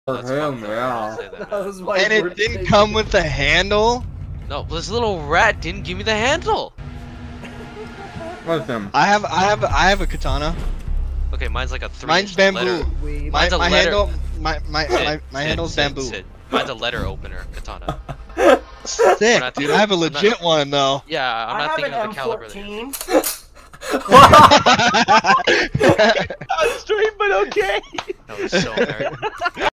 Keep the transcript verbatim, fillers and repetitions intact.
For That's him, fucked up. yeah. Say that, That man. was my And it birthday didn't come with a handle? No, this little rat didn't give me the handle. Listen. I have, I have, I have a katana. Okay, mine's like a three. Mine's bamboo. Letter. Weeb. My, Mine's a my letter. handle, my, my, Sid, my, my Sid, handle's Sid, bamboo. Sid. Mine's a letter opener katana. Sick, not- dude. I have a I'm not- legit one though. Yeah, I'm I not have thinking an of the caliber. there. M fourteen. Stream, but okay. That was so American.